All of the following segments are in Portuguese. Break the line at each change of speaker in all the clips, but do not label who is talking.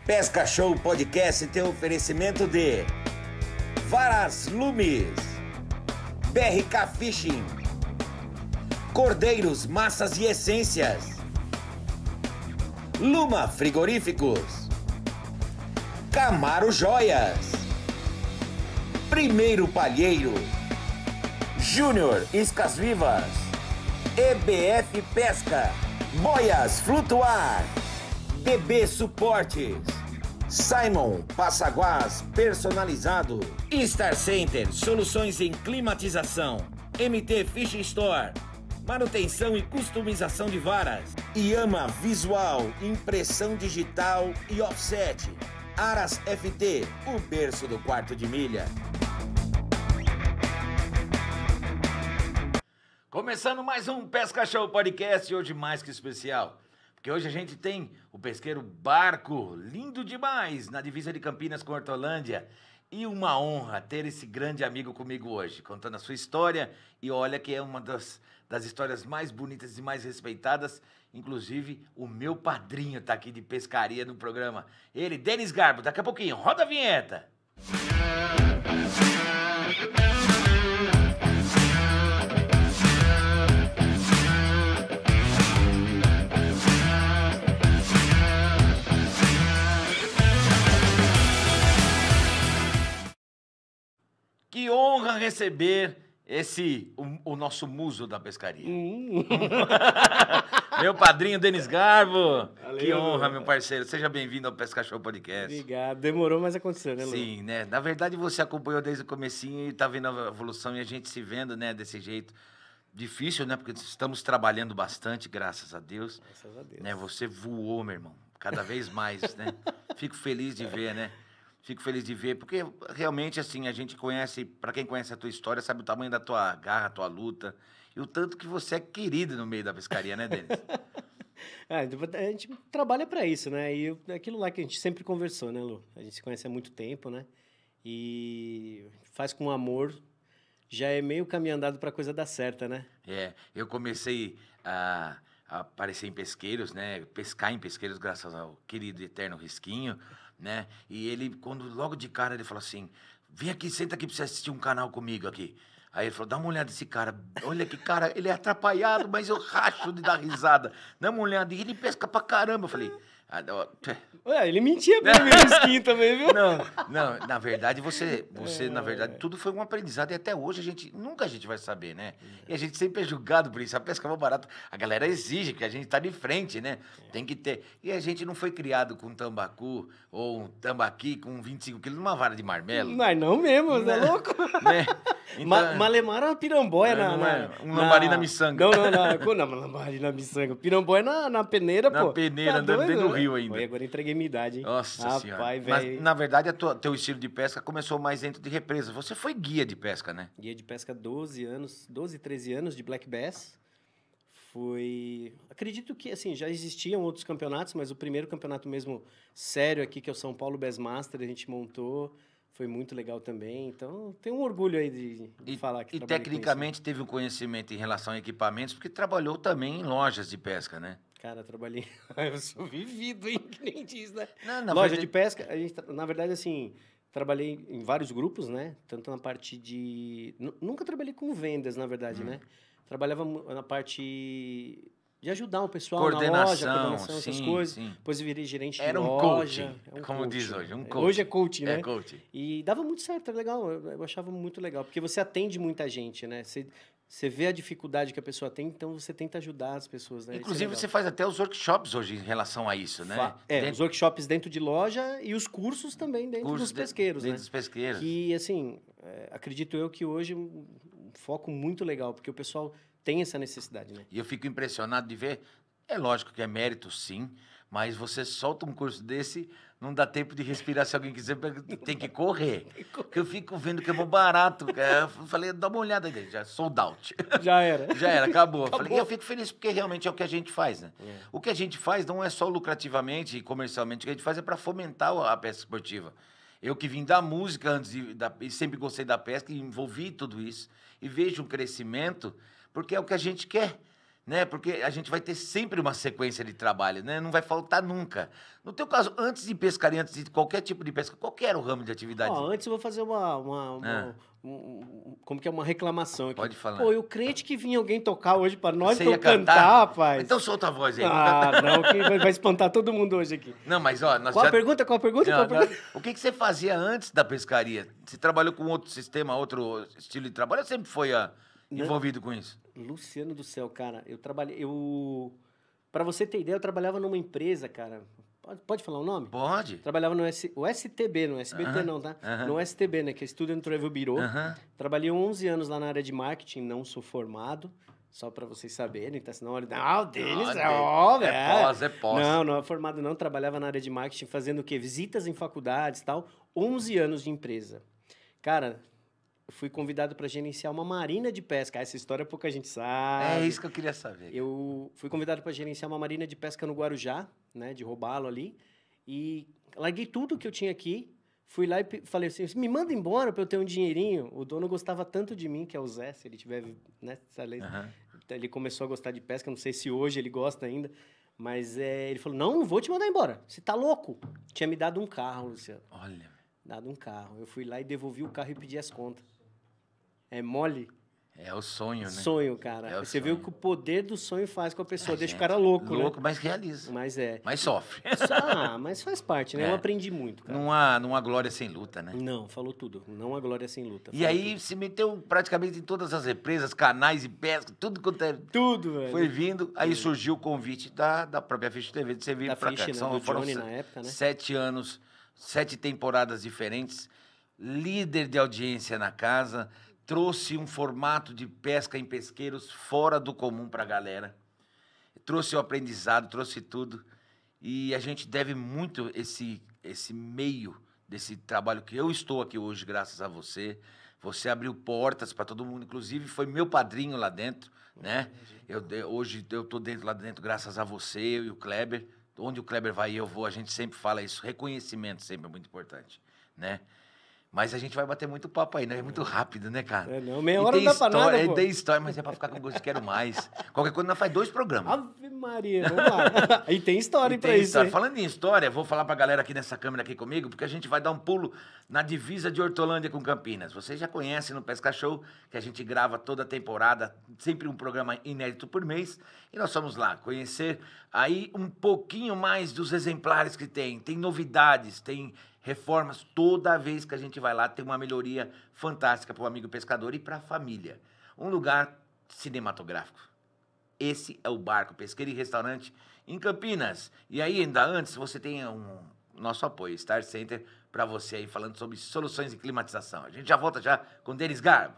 Pesca Show Podcast tem oferecimento de Varas Lumes, BRK Fishing, Cordeiros, Massas e Essências, Luma Frigoríficos, Camaro Joias, Primeiro Palheiro, Júnior Iscas Vivas, EBF Pesca, Boias Flutuar, DB Suportes, Simon Passaguás Personalizado, Star Center Soluções em Climatização, MT Fishing Store, manutenção e customização de varas, Yama Visual, impressão digital e offset, Aras FT, o berço do quarto de milha. Começando mais um Pesca Show Podcast, hoje mais que especial, porque hoje a gente tem o pesqueiro Barco, lindo demais, na divisa de Campinas com Hortolândia. E uma honra ter esse grande amigo comigo hoje, contando a sua história. E olha que é uma das histórias mais bonitas e mais respeitadas. Inclusive, o meu padrinho tá aqui de pescaria no programa. Ele, Denis Garbo, daqui a pouquinho. Roda a vinheta! Que honra receber o nosso muso da pescaria. Meu padrinho, Denis Garbo. Valeu, que honra, meu parceiro. Seja bem-vindo ao Pesca Show Podcast.
Obrigado. Demorou, mas aconteceu, né, Lu?
Sim, né? Na verdade, você acompanhou desde o comecinho e tá vendo a evolução e a gente se vendo, né, desse jeito. Difícil, né? Porque estamos trabalhando bastante, graças a Deus.
Graças a Deus.
Né? Você voou, meu irmão. Cada vez mais, né? Fico feliz de ver, né? Fico feliz de ver, porque realmente, assim, a gente conhece, para quem conhece a tua história, sabe o tamanho da tua garra, a tua luta, e o tanto que você é querido no meio da pescaria, né, Denis?
A gente trabalha para isso, né? E aquilo lá que a gente sempre conversou, né, Lu? A gente se conhece há muito tempo, né? E faz com amor, já é meio caminho andado para a coisa dar certa, né?
É, eu comecei a aparecer em pesqueiros, né? Pescar em pesqueiros, graças ao querido eterno Risquinho, né? E ele, logo de cara, ele falou assim, vem aqui, senta aqui pra você assistir um canal comigo aqui. Aí ele falou, dá uma olhada nesse cara, olha que cara, ele é atrapalhado, mas eu racho de dar risada. Dá uma olhada, e ele pesca pra caramba. Eu falei...
ele mentia pra mim no skin também, viu?
Não, na verdade, na verdade, tudo foi um aprendizado e até hoje nunca a gente vai saber, né? E a gente sempre é julgado por isso, a pesca é mais barata, a galera exige que a gente tá de frente, né? Tem que ter. E a gente não foi criado com tambacu ou um tambaqui com 25 quilos numa vara de marmelo.
Mas não mesmo, você é louco?
Né? Então,
Malemar era uma piramboia
um lambari na miçanga.
Não, lambari na miçanga. Piramboia na peneira, pô.
Na peneira,
tá
dentro do rio ainda.
Oi, agora entreguei minha idade, hein?
Nossa Senhora. Mas, na verdade, teu estilo de pesca começou mais dentro de represa. Você foi guia de pesca, né?
Guia de pesca 12, 13 anos de Black Bass. Acredito que, assim, já existiam outros campeonatos, mas o primeiro campeonato mesmo sério aqui, que é o São Paulo Bass Master, a gente montou. Foi muito legal também. Então, tenho um orgulho aí de falar que trabalhei
tecnicamente teve um conhecimento em relação a equipamentos, porque trabalhou também em lojas de pesca, né?
Cara, trabalhei... Eu sou vivido, hein? Que nem diz, né?
Loja
de pesca, na verdade, assim, trabalhei em vários grupos, né? Tanto na parte de... Nunca trabalhei com vendas, na verdade, né? Trabalhava na parte... de ajudar o pessoal na loja, coordenação, essas coisas. Sim. Depois eu virei gerente de loja.
Como diz hoje, um coach.
Hoje é coach, né?
É coach.
E dava muito certo, era legal. Eu achava muito legal, porque você atende muita gente, né? Você vê a dificuldade que a pessoa tem, então você tenta ajudar as pessoas, né?
Inclusive, você faz até os workshops hoje em relação a isso, né?
Os workshops dentro de loja e os cursos também dentro dos pesqueiros, né?
Dentro dos pesqueiros.
Que, assim, acredito eu que hoje um foco muito legal, porque o pessoal tem essa necessidade, né? E
eu fico impressionado de ver, é lógico que é mérito, sim, mas você solta um curso desse, não dá tempo de respirar se alguém quiser, tem que correr. Porque eu fico vendo que é muito barato. Eu falei, dá uma olhada aí, já sold out.
Já era.
Já era, acabou. Falei, eu fico feliz porque realmente é o que a gente faz, né? É. O que a gente faz não é só lucrativamente e comercialmente, o que a gente faz é para fomentar a pesca esportiva. Eu que vim da música antes e sempre gostei da pesca e envolvi tudo isso e vejo um crescimento porque é o que a gente quer. né? Porque a gente vai ter sempre uma sequência de trabalho, né? Não vai faltar nunca. No teu caso, antes de pescaria, antes de qualquer tipo de pesca, qual que era o ramo de atividade?
Ó, antes eu vou fazer como que é uma reclamação aqui.
Pode falar.
Pô, eu crente que vinha alguém tocar hoje pra nós,
Você
então
ia
cantar, rapaz.
Então solta a voz aí.
Ah, não, que vai espantar todo mundo hoje aqui.
Não, mas ó...
Qual a pergunta? Qual a pergunta?
O que você fazia antes da pescaria? Você trabalhou com outro sistema, outro estilo de trabalho ou sempre foi envolvido com isso?
Luciano do céu, cara, pra você ter ideia, eu trabalhava numa empresa, cara. Pode falar o nome?
Pode.
Trabalhava no STB, no SBT não, tá? No STB, né? Que é Student Travel Bureau. Trabalhei 11 anos lá na área de marketing, não sou formado. Só pra vocês saberem, tá? Senão, o Denis é óbvio.
É pós.
Não é formado não. Trabalhava na área de marketing, fazendo o quê? Visitas em faculdades e tal. 11 anos de empresa. Cara... fui convidado para gerenciar uma marina de pesca. Essa história pouca gente sabe.
É isso que eu queria saber.
Eu fui convidado para gerenciar uma marina de pesca no Guarujá, né, de Robalo ali, e larguei tudo que eu tinha aqui, fui lá e falei assim, me manda embora para eu ter um dinheirinho. O dono gostava tanto de mim, que é o Zé, se ele tiver, né, ele começou a gostar de pesca, não sei se hoje ele gosta ainda, mas ele falou, não vou te mandar embora, você tá louco. Tinha me dado um carro, Luciano.
Olha.
Dado um carro. Eu fui lá e devolvi o carro e pedi as contas. É mole?
É o sonho, né?
Sonho, cara. Você vê o que o poder do sonho faz com a pessoa. Deixa
gente,
o cara louco, né?
Louco, mas realiza.
Mas
Mas sofre.
Mas faz parte, né? Eu aprendi muito, cara.
Não há glória sem luta, né?
Não, falou tudo. Não há glória sem luta.
E aí tudo. Se meteu praticamente em todas as represas, canais e pesca, tudo quanto é...
Tudo, velho.
Foi vindo, aí surgiu o convite da própria Fish TV de você vir pra cá.
Né?
Foram
Johnny, na época, né?
7 anos, 7 temporadas diferentes, líder de audiência na casa... Trouxe um formato de pesca em pesqueiros fora do comum para a galera. Trouxe o aprendizado, trouxe tudo. E a gente deve muito esse meio desse trabalho que eu estou aqui hoje, graças a você. Você abriu portas para todo mundo, inclusive foi meu padrinho lá dentro, né? Hoje eu estou lá dentro graças a você, eu e o Kleber. Onde o Kleber vai e eu vou, a gente sempre fala isso. Reconhecimento sempre é muito importante, né? Mas a gente vai bater muito papo aí, né? É muito rápido, né, cara?
Não, meia hora não dá pra nada, pô.
Tem história, mas é pra ficar com gosto de quero mais. Qualquer coisa, nós faz 2 programas.
Ave Maria, vamos lá. E tem história pra isso, hein?
Falando em história, vou falar pra galera aqui nessa câmera aqui comigo, porque a gente vai dar um pulo na divisa de Hortolândia com Campinas. Vocês já conhecem no Pesca Show, que a gente grava toda a temporada, sempre um programa inédito por mês. E nós vamos lá conhecer aí um pouquinho mais dos exemplares que tem. Tem novidades, tem... reformas, toda vez que a gente vai lá tem uma melhoria fantástica para o amigo pescador e para a família. Um lugar cinematográfico. Esse é o Barco Pesqueiro e Restaurante em Campinas. E aí, ainda antes, você tem nosso apoio, Star Center, para você aí falando sobre soluções de climatização. A gente já volta já com Denis Garbo.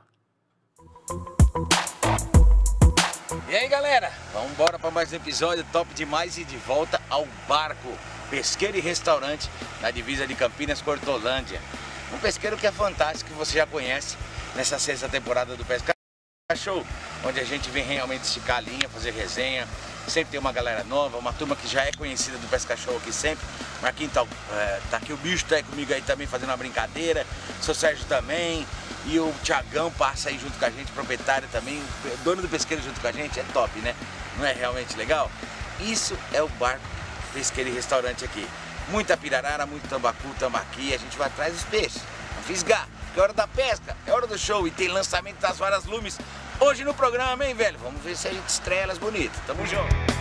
E aí, galera, vamos embora para mais um episódio top demais e de volta ao Barco Pesqueiro e Restaurante na divisa de Campinas com Hortolândia. Um pesqueiro que é fantástico, que você já conhece nessa 6ª temporada do Pesca Show, onde a gente vem realmente esticar a linha, fazer resenha. Sempre tem uma galera nova, uma turma que já é conhecida do Pesca Show aqui sempre. Marquinhos tá aqui, o bicho tá aí comigo aí também fazendo uma brincadeira. Seu Sérgio também. E o Thiagão passa aí junto com a gente, proprietário também, dono do pesqueiro junto com a gente, é top, né? Não é realmente legal? Isso é o Barco Pesqueiro e Restaurante aqui. Muita pirarara, muito tambacu, tambaqui, a gente vai atrás dos peixes, a fisgar, que é hora da pesca, é hora do show e tem lançamento das varas lumes hoje no programa, hein, velho? Vamos ver se a gente estreia elas bonitas. Tamo junto.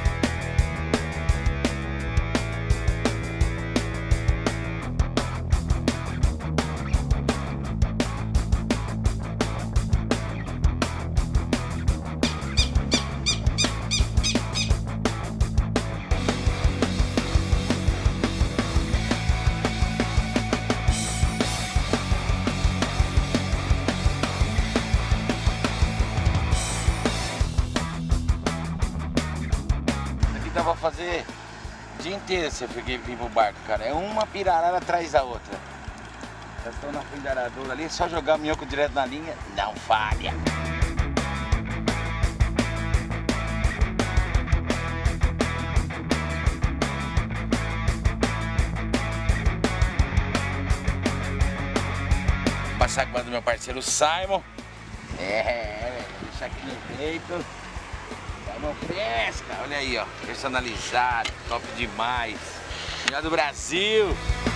Dá pra fazer o dia inteiro se eu vir pro barco, cara. É uma pirarara atrás da outra. Já estou na frente da aradora ali, é só jogar minhoco direto na linha, não falha. Vou passar com o do meu parceiro Simon. Deixa aqui no peito. Vamos pesca, olha aí, ó, personalizado, top demais. Melhor do Brasil.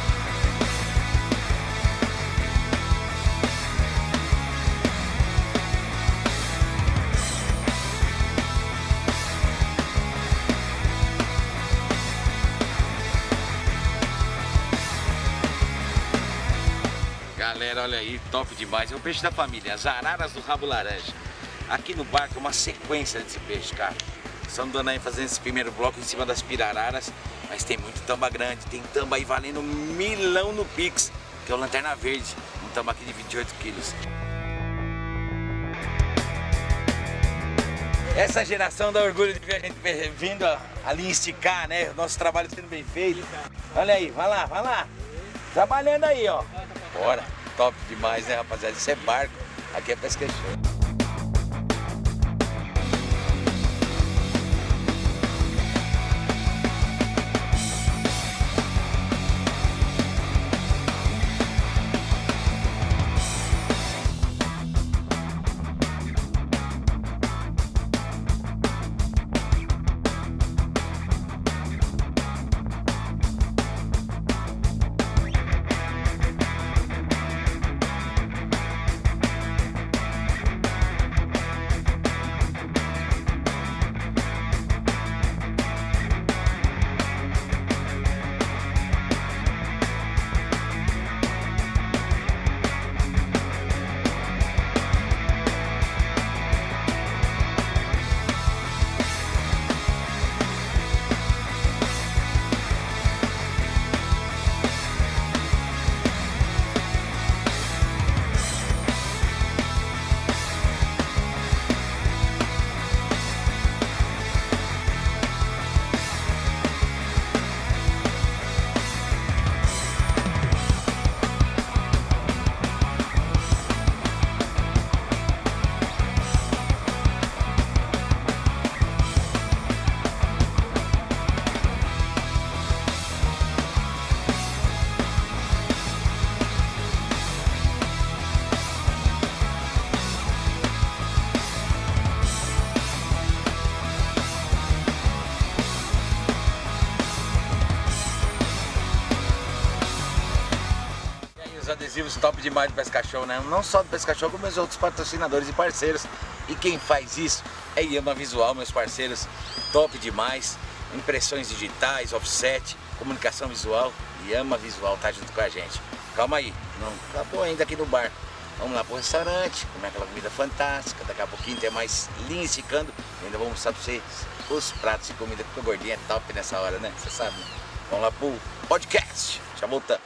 Galera, olha aí, top demais. É o peixe da família, as araras do rabo laranja. Aqui no barco é uma sequência desse peixe, cara. Estamos dando aí fazendo esse primeiro bloco em cima das pirararas, mas tem muito tamba grande, tem tamba aí valendo 1.000 no Pix, que é o Lanterna Verde, um tambaqui de 28 quilos. Essa geração dá orgulho de ver a gente vindo ali esticar, né? O nosso trabalho sendo bem feito. Olha aí, vai lá. Trabalhando aí, ó. Bora, top demais, né, rapaziada? Isso é barco, aqui é pesca show. Adesivos top demais do Pesca Show, né? Não só do Pesca Show, como os outros patrocinadores e parceiros. E quem faz isso é Yama Visual, meus parceiros, top demais. Impressões digitais, offset, comunicação visual. Yama Visual tá junto com a gente. Calma aí, não acabou ainda aqui no bar. Vamos lá pro restaurante, comer aquela comida fantástica. Daqui a pouquinho tem mais linha esticando. E ainda vou mostrar pra vocês os pratos de comida, porque o gordinho é top nessa hora, né? Você sabe. Vamos lá pro podcast. Já voltamos.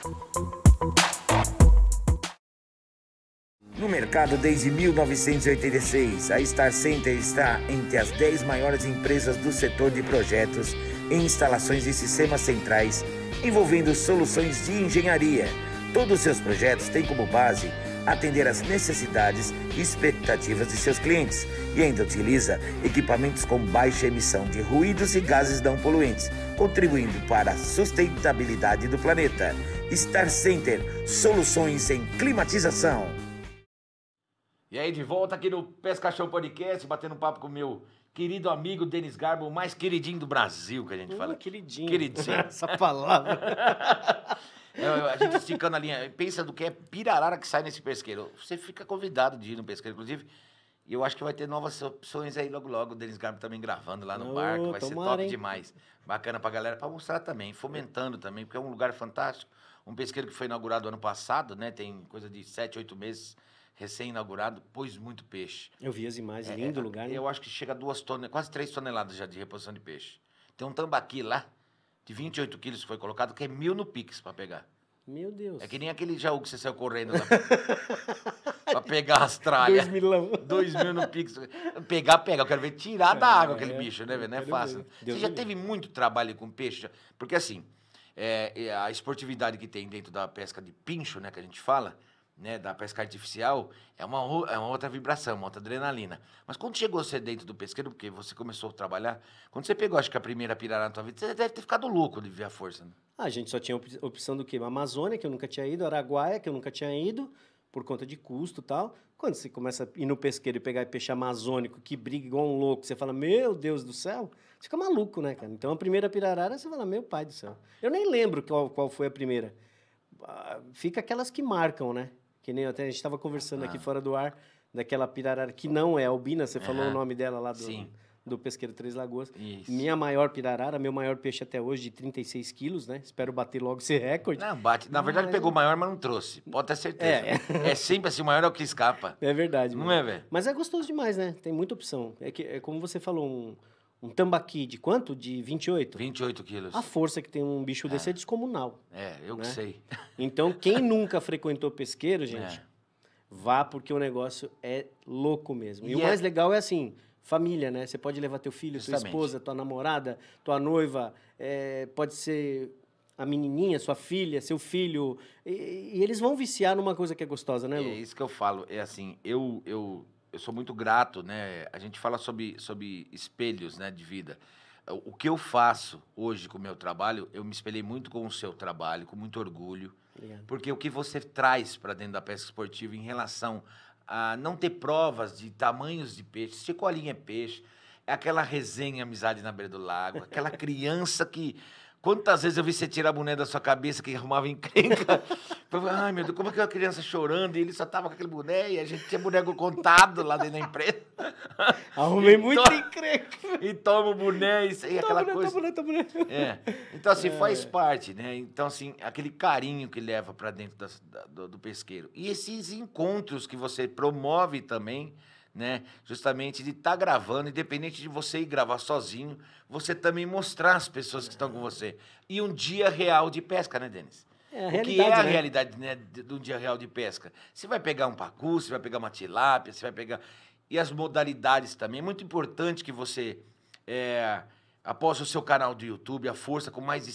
No mercado desde 1986, a Star Center está entre as 10 maiores empresas do setor de projetos e instalações de sistemas centrais, envolvendo soluções de engenharia. Todos os seus projetos têm como base atender às necessidades e expectativas de seus clientes e ainda utiliza equipamentos com baixa emissão de ruídos e gases não poluentes, contribuindo para a sustentabilidade do planeta. Star Center, soluções em climatização.
E aí, de volta aqui no Pesca Show Podcast, batendo um papo com o meu querido amigo Denis Garbo, o mais queridinho do Brasil, que a gente fala.
Queridinho.
Queridinho.
Essa palavra.
A gente esticando a linha, pensa do que é pirarara que sai nesse pesqueiro. Você fica convidado de ir no pesqueiro, inclusive. E eu acho que vai ter novas opções aí logo logo. O Denis Garbo também gravando lá no barco, vai ser top demais. Bacana pra galera, pra mostrar também, fomentando também, porque é um lugar fantástico. Um pesqueiro que foi inaugurado ano passado, né? Tem coisa de 7, 8 meses. Recém-inaugurado, pôs muito peixe.
Eu vi as imagens, lindo lugar, né?
Eu acho que chega a 2 toneladas, quase 3 toneladas já de reposição de peixe. Tem um tambaqui lá, de 28 quilos que foi colocado, que é 1.000 no Pix pra pegar.
Meu Deus.
É que nem aquele jaú que você saiu correndo lá pra pegar as tralhas. 2.000 no Pix. Pega. Eu quero ver tirar da água aquele bicho, né, velho? Não é fácil. Você já teve muito trabalho com peixe? Porque assim, a esportividade que tem dentro da pesca de pincho, né, que a gente fala, né, da pesca artificial, é uma outra vibração, uma outra adrenalina. Mas quando chegou você dentro do pesqueiro, porque você começou a trabalhar, quando você pegou, acho que a primeira pirarara na tua vida, você deve ter ficado louco de ver a força, né?
A gente só tinha opção do quê? Amazônia, que eu nunca tinha ido, Araguaia, que eu nunca tinha ido, por conta de custo e tal. Quando você começa a ir no pesqueiro e pegar peixe amazônico, que briga igual um louco, você fala, meu Deus do céu, você fica maluco, né, cara? Então, a primeira pirarara, você fala, meu pai do céu. Eu nem lembro qual foi a primeira. Fica aquelas que marcam, né? Que nem até a gente estava conversando aqui fora do ar, daquela pirarara que não é albina, você falou o nome dela lá do Pesqueiro Três Lagoas. Isso. Minha maior pirarara, meu maior peixe até hoje, de 36 quilos, né? Espero bater logo esse recorde.
Não, bate. Na verdade, pegou o maior, mas não trouxe. Pode ter certeza. É sempre assim, o maior é o que escapa.
É verdade.
Não é, velho?
Mas é gostoso demais, né? Tem muita opção. É como você falou, um tambaqui de quanto? De 28?
28 quilos.
A força que tem um bicho desse é descomunal.
Eu que sei.
Então, quem nunca frequentou pesqueiro, gente, vá porque o negócio é louco mesmo. E o mais legal é assim, família, né? Você pode levar teu filho, tua esposa, tua namorada, tua noiva, pode ser a menininha, sua filha, seu filho, e eles vão viciar numa coisa que é gostosa, né, Lu?
É isso que eu falo, é assim, eu sou muito grato, né? A gente fala sobre espelhos, né, de vida. O que eu faço hoje com o meu trabalho, eu me espelhei muito com o seu trabalho, com muito orgulho. Obrigado. Porque o que você traz para dentro da pesca esportiva em relação a não ter provas de tamanhos de peixe, se colinha é peixe, é aquela resenha, amizade na beira do lago, aquela criança que... Quantas vezes eu vi você tirar a boné da sua cabeça que arrumava encrenca? Ai, meu Deus, como é que é uma criança chorando e ele só tava com aquele boné e a gente tinha boneco contado lá dentro da empresa.
Arrumei muito encrenca.
E toma o boné e aquela coisa.
Tá boné.
Então, assim, faz parte, né? Então, assim, aquele carinho que leva para dentro do pesqueiro. E esses encontros que você promove também, né? Justamente de estar gravando, independente de você ir gravar sozinho, você também mostrar as pessoas que estão com você. E um dia real de pesca, né, Denis? O que é a realidade, né, de um dia real de pesca? Você vai pegar um pacu, você vai pegar uma tilápia, você vai pegar... E as modalidades também. É muito importante que você, após o seu canal do YouTube, a Força, com mais de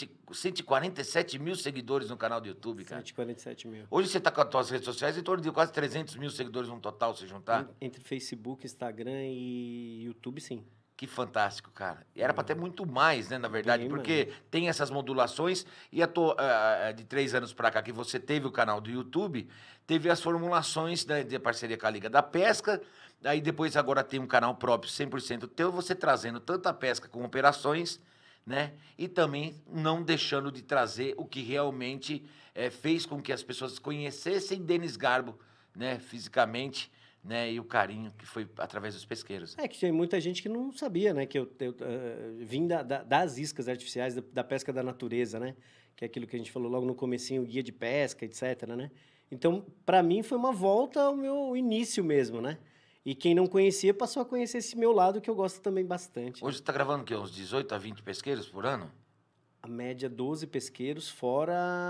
147 mil seguidores no canal do YouTube, cara.
147 mil.
Hoje você está com as suas redes sociais em torno de quase 300 mil seguidores no total, se juntar?
Entre Facebook, Instagram e YouTube, sim.
Que fantástico, cara. E era para ter muito mais, né, na verdade,
Bem,
porque tem essas modulações e de 3 anos para cá que você teve o canal do YouTube, teve as formulações de parceria com a Liga da Pesca, aí depois agora tem um canal próprio 100% teu, você trazendo tanto a pesca com operações, né, e também não deixando de trazer o que realmente fez com que as pessoas conhecessem Denis Garbo, né, fisicamente, né, e o carinho que foi através dos pesqueiros.
Que tem muita gente que não sabia, né, que eu vim das iscas artificiais, da pesca da natureza, né, que é aquilo que a gente falou logo no comecinho, guia de pesca, etc, né. Então, para mim, foi uma volta ao meu início mesmo, né. E quem não conhecia passou a conhecer esse meu lado, que eu gosto também bastante.
Hoje você está gravando o quê? Uns 18 a 20 pesqueiros por ano?
A média 12 pesqueiros, fora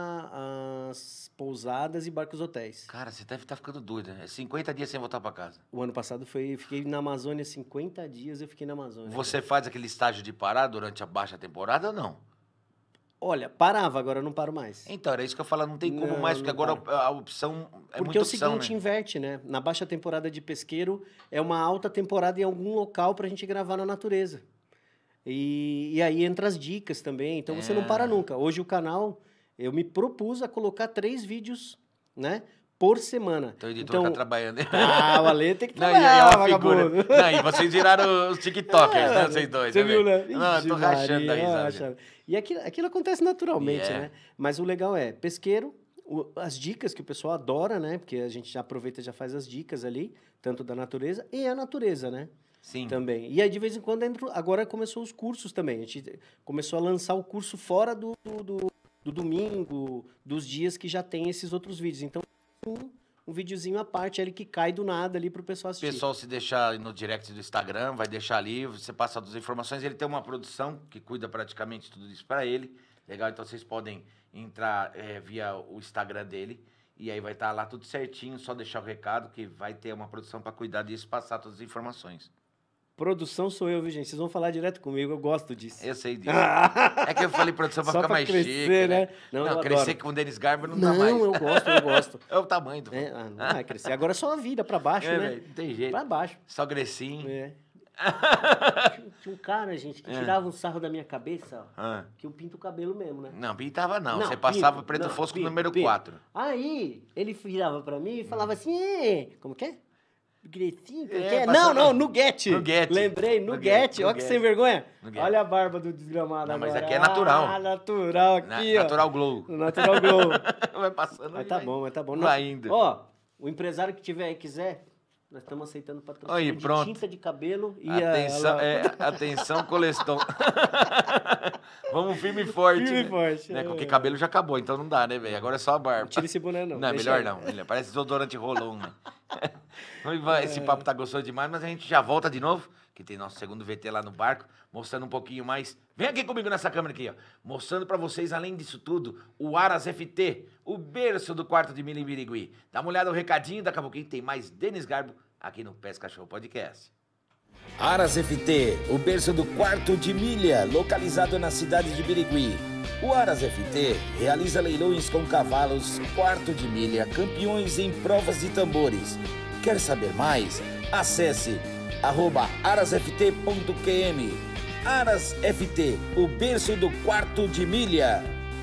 as pousadas e barcos hotéis.
Cara, você deve estar ficando doido, né? 50 dias sem voltar para casa.
O ano passado fiquei na Amazônia 50 dias, eu fiquei na Amazônia.
Você faz aquele estágio de parar durante a baixa temporada ou não?
Olha, parava, agora eu não paro mais.
Então, era isso que eu falo, não tem como mais, porque agora a opção é
porque
muita opção,
Porque é o seguinte, inverte, né? Na baixa temporada de pesqueiro, é uma alta temporada em algum local pra gente gravar na natureza. E aí entra as dicas também, então você não para nunca. Hoje o canal, eu me propus a colocar 3 vídeos, né, por semana.
Então o editor tá trabalhando.
O Ale tem que trabalhar,
não, e é uma figura. Não, e vocês viraram os tiktokers, né, vocês dois.
Você viu, né?
Não, eu tô rachando daí, sabe?
E aquilo acontece naturalmente, né? Mas o legal é, pesqueiro, as dicas que o pessoal adora, né? Porque a gente já aproveita e já faz as dicas ali, tanto da natureza e a natureza, né?
Sim.
Também. E aí, de vez em quando, agora começou os cursos também. A gente começou a lançar o curso fora do domingo, dos dias que já tem esses outros vídeos. Então, um videozinho à parte ali que cai do nada ali pro pessoal assistir.
O pessoal se deixar no direct do Instagram, vai deixar ali, você passa as informações. Ele tem uma produção que cuida praticamente tudo isso para ele. Legal? Então, vocês podem entrar via o Instagram dele. E aí vai estar lá tudo certinho, só deixar o recado que vai ter uma produção para cuidar disso, passar todas as informações.
Produção sou eu, viu, gente? Vocês vão falar direto comigo, eu gosto disso.
Eu sei disso. É que eu falei produção pra ficar mais
crescer,
chique,
né?
Não, crescer com o Denis Garbo não dá mais.
Não, eu gosto.
É o tamanho do...
Não vai crescer. Agora é só a vida, pra baixo, né?
Véio, não tem jeito.
Pra baixo.
Só grecinho.
Tinha um cara, gente, que tirava um sarro da minha cabeça, ó, que eu pinto o cabelo mesmo, né?
Não, pintava não. Você passava preto fosco número 4.
Aí, ele virava pra mim e falava assim, como que é? Gretinho?
Não,
Nuguete. Lembrei, Nuguete. Olha que sem vergonha. Olha a barba do desgramado agora.
Mas aqui é natural.
Natural aqui, ó.
Natural glow.
Natural glow.
Vai passando.
Mas tá bom.
Vai indo.
Ó, o empresário que tiver aí quiser, nós estamos aceitando patrocínio de tinta de cabelo e
atenção, Coleston. Vamos firme e forte.
Firme e forte.
Né? Porque cabelo já acabou, então não dá, né, velho? Agora é só a barba.
Não tira esse boné, não.
Não, melhor não. Parece desodorante Rolon, né? Esse papo tá gostoso demais, mas a gente já volta de novo, que tem nosso segundo VT lá no barco, mostrando um pouquinho mais. Vem aqui comigo nessa câmera aqui, ó. Mostrando pra vocês, além disso tudo, o Aras FT, o berço do quarto de milha em Birigui. Dá uma olhada no recadinho, daqui a pouquinho tem mais Denis Garbo aqui no Pesca Show Podcast.
Aras FT, o berço do quarto de milha, localizado na cidade de Birigui. O Aras FT realiza leilões com cavalos, quarto de milha, campeões em provas de tambores. Quer saber mais? Acesse @arasft.qm. Aras FT, o berço do quarto de milha.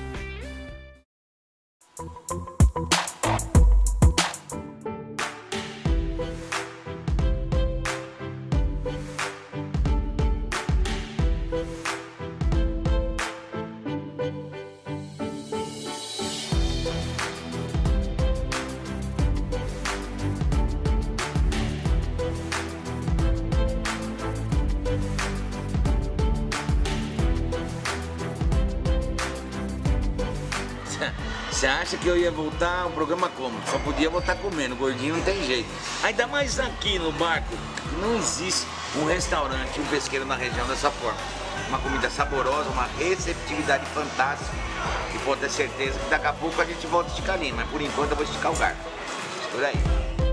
Você acha que eu ia voltar ao programa como? Só podia voltar comendo, gordinho não tem jeito. Ainda mais aqui no barco, não existe um restaurante, um pesqueiro na região dessa forma. Uma comida saborosa, uma receptividade fantástica. E pode ter certeza que daqui a pouco a gente volta a esticar a linha, mas por enquanto eu vou esticar o garfo. Por aí.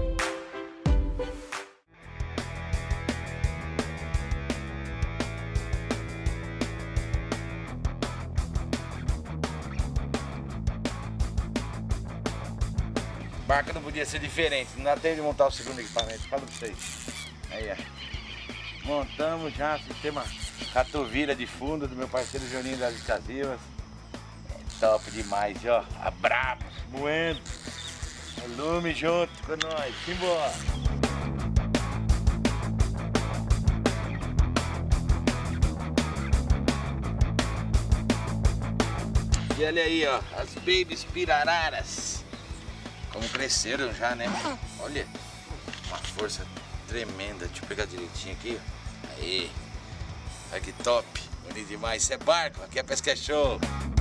Barca não podia ser diferente, não dá tempo de montar o segundo equipamento, fala pra vocês. Aí, ó. Montamos já o sistema catovira de fundo do meu parceiro Joninho das Exclusivas. É top demais, ó. Abraço, moendo. Volume junto com nós, simbora. E olha aí, ó, as babies pirararas. Como cresceram já, né? Olha, uma força tremenda. Deixa eu pegar direitinho aqui. Aí. Olha que top. Bonito demais. Isso é barco. Aqui é Pesca Show.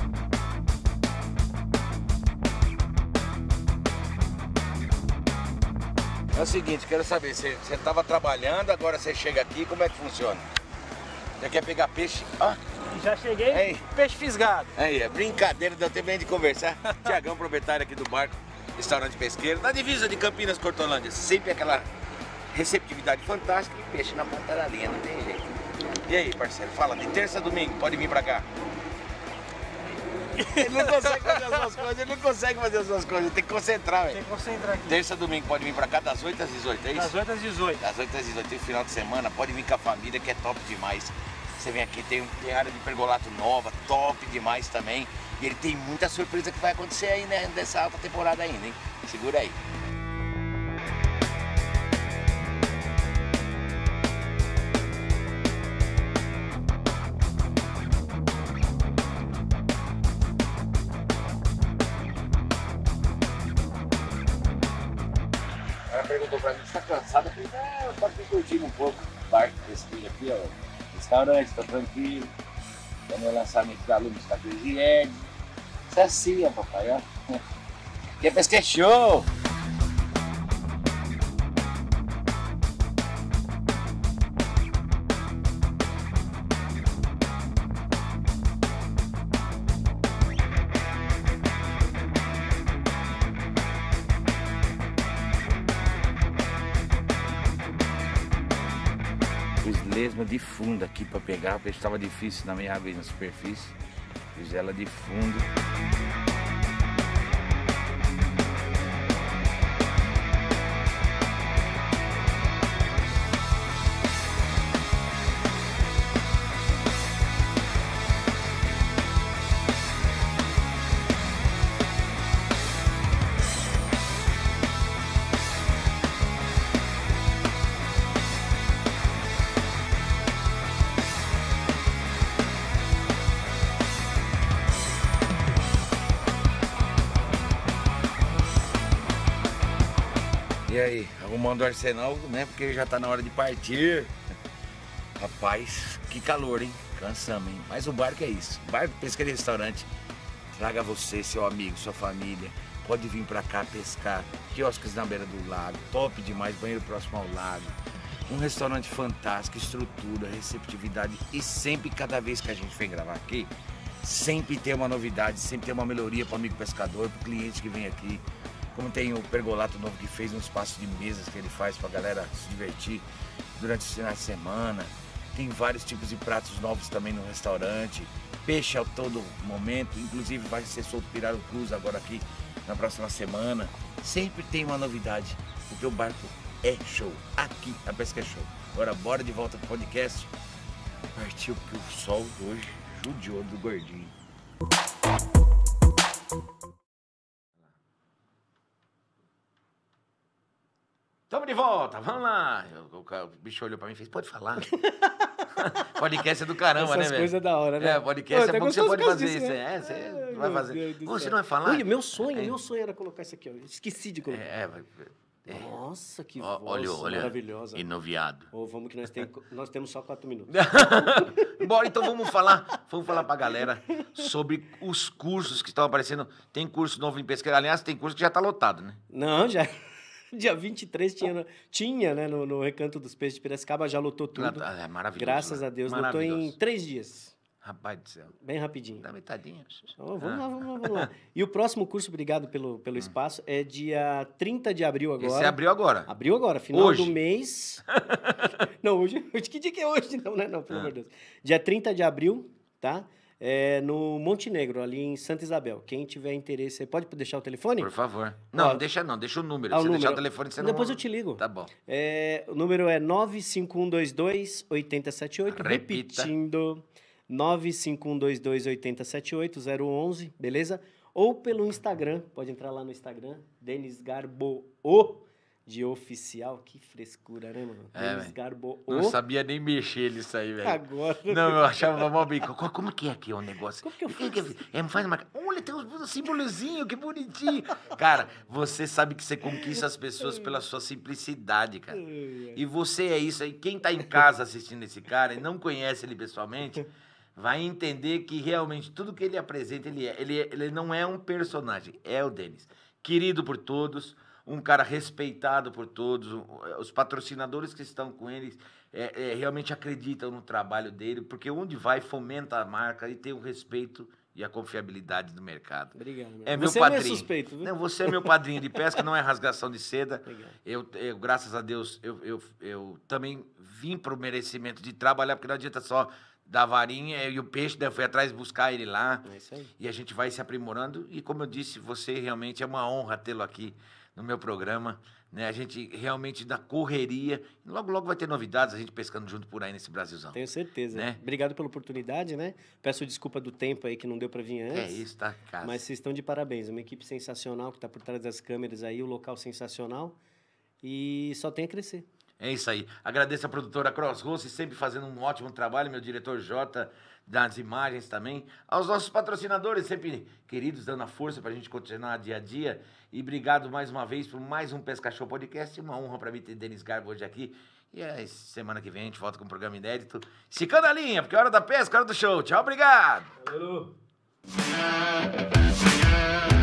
É o seguinte, quero saber. Você estava trabalhando, agora você chega aqui. Como é que funciona? Você quer pegar peixe? Ah.
Já cheguei.
Aí.
Peixe fisgado.
Aí, é brincadeira. Deu tempo de conversar. Tiagão, proprietário aqui do barco. Restaurante pesqueiro, na divisa de Campinas com Hortolândia. Sempre aquela receptividade fantástica e peixe na ponta da linha, não tem jeito. E aí, parceiro, fala, de terça a domingo, pode vir pra cá. Ele não consegue fazer as duas coisas, ele tem que concentrar, velho.
Tem que concentrar aqui.
Terça a domingo pode vir pra cá das 8 às 18, é isso?
Das 8 às 18.
Das 8 às 18, tem final de semana, pode vir com a família, que é top demais. Você vem aqui, tem área de pergolato nova, top demais também. E ele tem muita surpresa que vai acontecer aí, né, nessa alta temporada ainda, hein? Segura aí. Ela perguntou pra mim, você tá cansado? Eu falei, não, eu tô aqui curtindo um pouco. Barco pesqueiro aqui, ó. Restaurante, tá tranquilo. Tem meu lançamento da Lumes 14 Isso é assim, ó, papai, ó. Aqui é Pesca Show! Fiz lesma de fundo aqui para pegar, o peixe estava difícil na minha água e na superfície. Fiz ela de fundo. E aí, arrumando o arsenal, né? Porque já tá na hora de partir. Rapaz, que calor, hein? Cansamos, hein? Mas o barco é isso. Barco, pescaria e restaurante. Traga você, seu amigo, sua família. Pode vir pra cá pescar. Quiosques na beira do lago. Top demais, banheiro próximo ao lago. Um restaurante fantástico, estrutura, receptividade. E sempre, cada vez que a gente vem gravar aqui, sempre tem uma novidade, sempre tem uma melhoria pro amigo pescador, pro cliente que vem aqui. Como tem o pergolato novo que fez um espaço de mesas que ele faz pra galera se divertir durante os finais de semana. Tem vários tipos de pratos novos também no restaurante. Peixe a todo momento, inclusive vai ser solto Piraru Cruz agora aqui na próxima semana. Sempre tem uma novidade, porque o barco é show. Aqui a pesca é show. Agora bora de volta pro podcast. Partiu porque o sol hoje judiou do gordinho. Tamo de volta, vamos lá. O bicho olhou pra mim e fez, pode falar. Podcast é do caramba, né, velho?
Essas coisas da hora, né?
É, podcast é bom que você pode fazer isso.
Né?
Você vai fazer. Você não vai falar?
Ui, meu sonho era colocar isso aqui, ó. Esqueci de colocar. Nossa, que voz maravilhosa.
Enoviado.
Vamos que nós temos só 4 minutos.
Bora, então vamos falar pra galera sobre os cursos que estão aparecendo. Tem curso novo em pesca. Aliás, tem curso que já tá lotado, né?
Não, já... Dia 23 tinha né, no Recanto dos Peixes de Piracicaba, já lotou tudo.
É maravilhoso.
Graças a Deus, lotou em 3 dias.
Rapaz do céu.
Bem rapidinho.
Dá metadinha.
Vamos lá. E o próximo curso, obrigado pelo espaço, é dia 30 de abril agora.
Esse abriu agora?
Abriu agora, final
hoje.
do mês. Não, hoje. Que dia que é hoje? Não, né? Não, pelo amor de Deus. Dia 30 de abril, tá? No Montenegro, ali em Santa Isabel. Quem tiver interesse, pode deixar o telefone?
Por favor. Não, deixa o número. Se deixar o telefone, você não...
Depois eu te ligo.
Tá bom.
O número é 95122-8078.
Repita.
Repetindo, 95122-8078, 011, beleza? Ou pelo Instagram, pode entrar lá no Instagram, Denis Garbo, de oficial. Que frescura, né, mano? Denis Garbo.
Não sabia nem mexer nisso aí, velho.
Agora.
Não, eu achava mal bico. Como que é aqui o negócio?
Como que eu faço?
Faz uma... Olha, tem um símbolozinho, que bonitinho. Cara, você sabe que você conquista as pessoas pela sua simplicidade, cara. E você é isso aí. Quem tá em casa assistindo esse cara e não conhece ele pessoalmente, vai entender que realmente tudo que ele apresenta, ele não é um personagem, é o Denis. Querido por todos, um cara respeitado por todos, os patrocinadores que estão com eles realmente acreditam no trabalho dele, porque onde vai fomenta a marca e tem o respeito e a confiabilidade do mercado.
Obrigado.
É meu
você
padrinho.
É meu suspeito, viu?
Não, você é meu padrinho de pesca, não é rasgação de seda. Eu graças a Deus, eu também vim pro merecimento de trabalhar, porque não adianta só dar varinha e o peixe, daí eu fui atrás buscar ele lá.
É isso aí.
E a gente vai se aprimorando. E como eu disse, você realmente é uma honra tê-lo aqui no meu programa, né? A gente realmente na correria, logo vai ter novidades, a gente pescando junto por aí nesse Brasilzão.
Tenho certeza.
Né?
Obrigado pela oportunidade, né? Peço desculpa do tempo aí que não deu para vir antes.
É isso, tá, cara.
Mas vocês estão de parabéns, uma equipe sensacional que tá por trás das câmeras aí, o local sensacional e só tem a crescer.
É isso aí. Agradeço a produtora Cross Rossi, sempre fazendo um ótimo trabalho, meu diretor Jota, das imagens também. Aos nossos patrocinadores, sempre queridos, dando a força pra gente continuar dia a dia. E obrigado mais uma vez por mais um Pesca Show Podcast. Uma honra pra mim ter Denis Garbo hoje aqui. E semana que vem a gente volta com um programa inédito. Esticando a linha, porque é hora da pesca, hora do show. Tchau, obrigado!
Valeu!